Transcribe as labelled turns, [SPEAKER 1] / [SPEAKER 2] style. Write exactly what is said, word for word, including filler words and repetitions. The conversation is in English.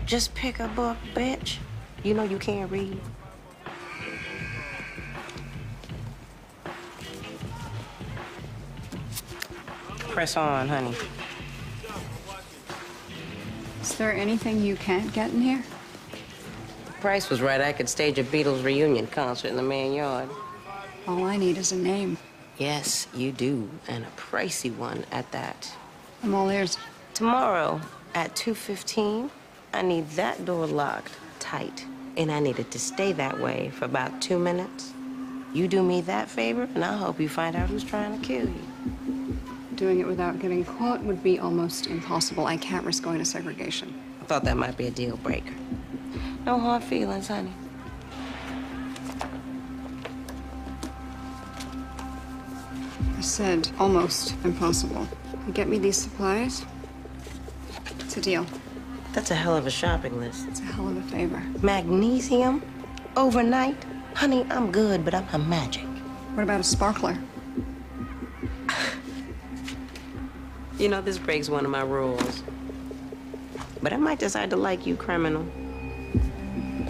[SPEAKER 1] Just pick a book, bitch. You know you can't read. Press on, honey.
[SPEAKER 2] Is there anything you can't get in here?
[SPEAKER 1] Price was right. I could stage a Beatles reunion concert in the main yard.
[SPEAKER 2] All I need is a name.
[SPEAKER 1] Yes, you do, and a pricey one at that.
[SPEAKER 2] I'm all ears.
[SPEAKER 1] Tomorrow at two fifteen, I need that door locked tight, and I need it to stay that way for about two minutes. You do me that favor, and I'll help you find out who's trying to kill you.
[SPEAKER 2] Doing it without getting caught would be almost impossible. I can't risk going to segregation.
[SPEAKER 1] I thought that might be a deal breaker. No hard feelings, honey.
[SPEAKER 2] I said almost impossible. You get me these supplies? It's a deal.
[SPEAKER 1] That's a hell of a shopping list.
[SPEAKER 2] It's a hell of a favor.
[SPEAKER 1] Magnesium? Overnight? Honey, I'm good, but I'm a magic.
[SPEAKER 2] What about a sparkler?
[SPEAKER 1] You know, this breaks one of my rules. But I might decide to like you, criminal.